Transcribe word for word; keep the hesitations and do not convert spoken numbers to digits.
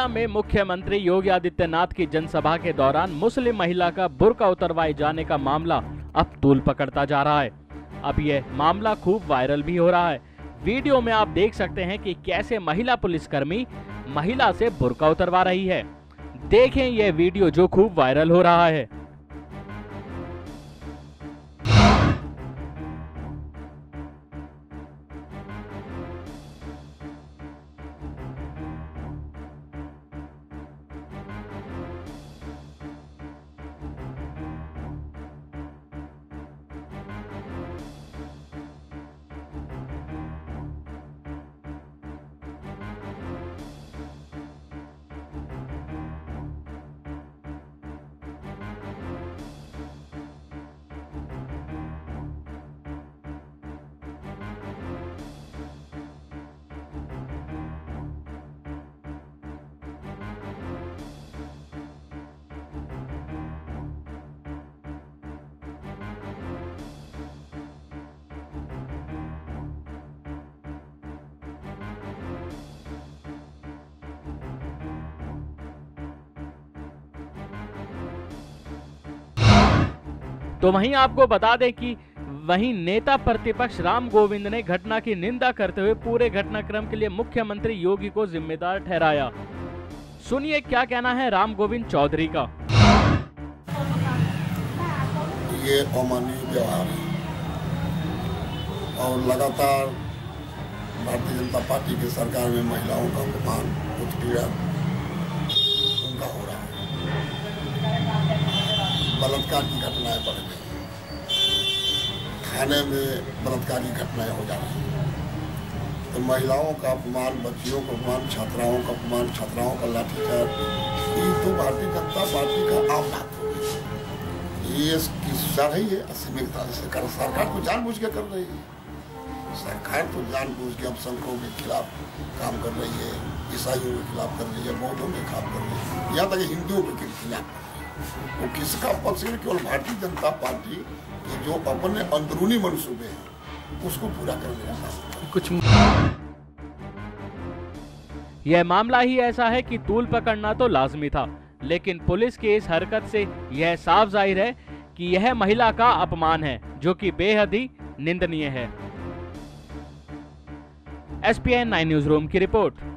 गया में मुख्यमंत्री योगी आदित्यनाथ की जनसभा के दौरान मुस्लिम महिला का बुर्का उतरवाए जाने का मामला अब तूल पकड़ता जा रहा है। अब यह मामला खूब वायरल भी हो रहा है। वीडियो में आप देख सकते हैं कि कैसे महिला पुलिसकर्मी महिला से बुर्का उतरवा रही है। देखें यह वीडियो जो खूब वायरल हो रहा है। तो वहीं आपको बता दें कि वहीं नेता प्रतिपक्ष राम गोविंद ने घटना की निंदा करते हुए पूरे घटनाक्रम के लिए मुख्यमंत्री योगी को जिम्मेदार ठहराया। सुनिए क्या कहना है राम गोविंद चौधरी का। ये अमानवीय व्यवहार है और लगातार भारतीय जनता पार्टी की सरकार में महिलाओं का अपमान उत्पीड़न उनका हो रहा है। बलात्कार की घटनाएं बढ़ गई, थाने में बलात्कारी घटनाएं हो जा रही हैं। तो महिलाओं का अपमान, बच्चियों का अपमान, छात्राओं का अपमान, छात्राओं का लाठीचार्ज, ये तो भारतीय जनता पार्टी का आम बात हो गई। ये किस्सा रही है असीमित से कर सरकार को जानबूझ के कर रही है। सरकार तो जानबूझ के अल्पसंख्यकों के खिलाफ काम कर रही है, ईसाइयों के खिलाफ कर रही है, बौद्धों के खिलाफ कर रही है, यहाँ तक हिंदुओं के खिलाफ। वो किसका पक्ष है? केवल भारतीय जनता पार्टी के जो अपने अंदरूनी मंसूबे हैं उसको पूरा करने का कुछ। यह मामला ही ऐसा है कि तूल पकड़ना तो लाजमी था, लेकिन पुलिस की इस हरकत से यह साफ जाहिर है कि यह महिला का अपमान है, जो कि बेहद ही निंदनीय है। S P N nine news room की रिपोर्ट।